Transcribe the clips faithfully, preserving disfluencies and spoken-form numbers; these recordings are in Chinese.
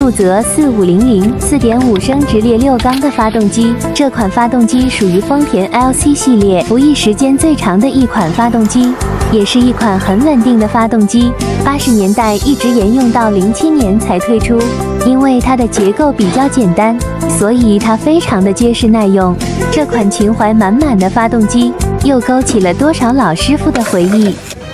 负责四五零零 四点五升直列六缸的发动机。这款发动机属于丰田 L C 系列服役时间最长的一款发动机，也是一款很稳定的发动机。八十年代一直沿用到零七年才退出，因为它的结构比较简单，所以它非常的结实耐用。这款情怀满满的发动机，又勾起了多少老师傅的回忆。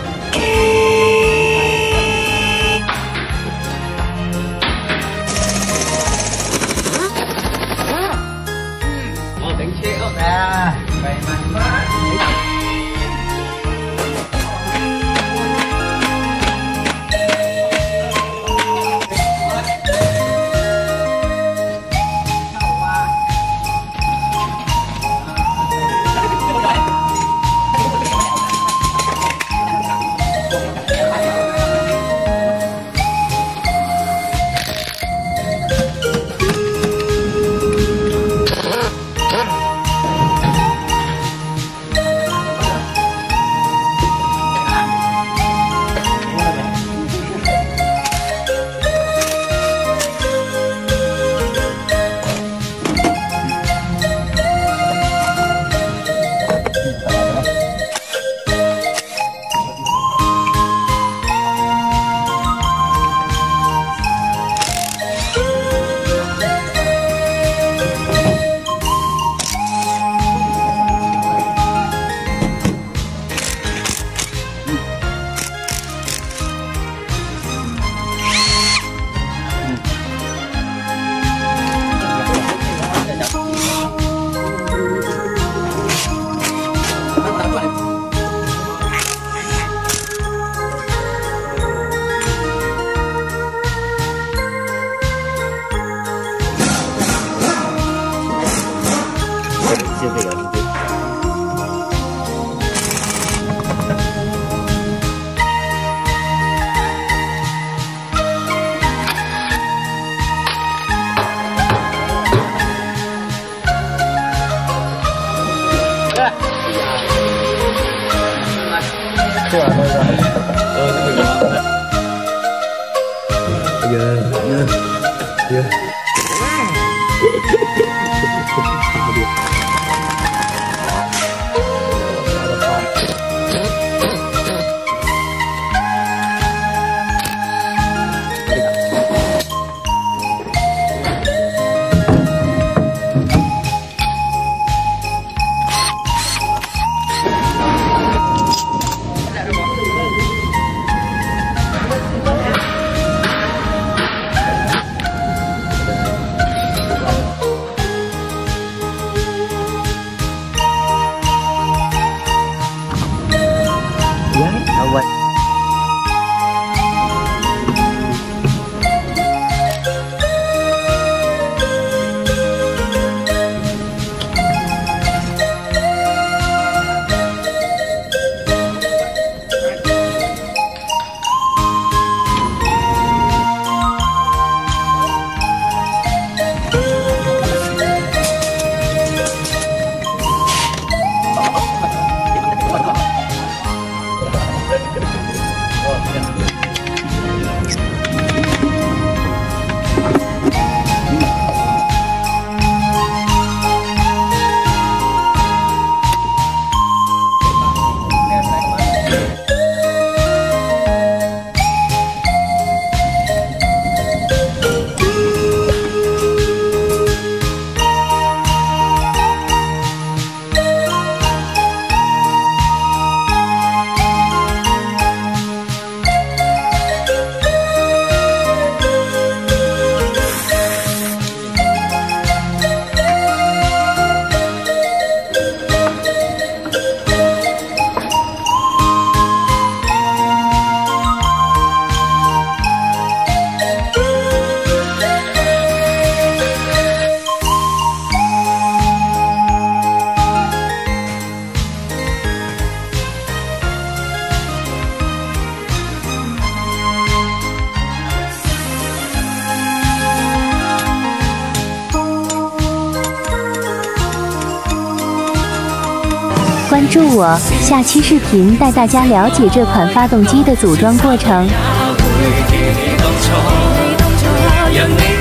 关注我，下期视频带大家了解这款发动机的组装过程。